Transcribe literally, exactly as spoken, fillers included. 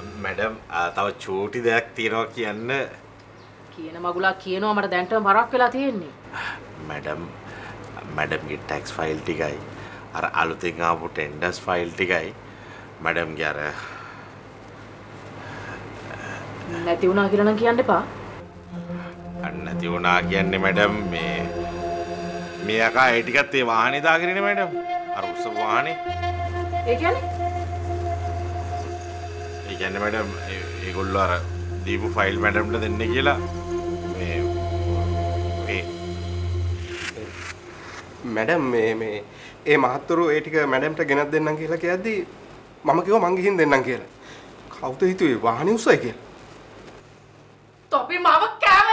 Madam තව චූටි දෙයක් තියෙනවා කියන්න. කියන මගුලා කියනවා මට දැන්ටම බරක් වෙලා තියෙන්නේ. මැඩම් මැඩම්ගේ ටැක්ස් ෆයිල් ටිකයි අර අලුතෙන් ආපු ටෙන්ඩර්ස් ෆයිල් ටිකයි මැඩම්ගේ අර නැති වුණා කියලා නම් කියන්න එපා. නැති වුණා කියන්නේ මැඩම් මේ මේ අකා ඒ ටිකත් ඒ වාහනේ දාගෙන ඉන්නේ මැඩම්. අර උස වාහනේ. ඒ කියන්නේ? ඒ කියන්නේ මැඩම් ඒගොල්ලෝ අර දීපු ෆයිල් මැඩම්ට දෙන්න කියලා මේ මේ මැඩම් මේ මේ ඒ මහත්තුරු ඒ ටික මැඩම්ට ගෙනත් දෙන්නම් කියලා කියද්දි මම කිව්වා මං ගිහින් දෙන්නම් කියලා. කවුද හිතුවේ වාහනේ උසයි කියලා? තොපි මාව කෑම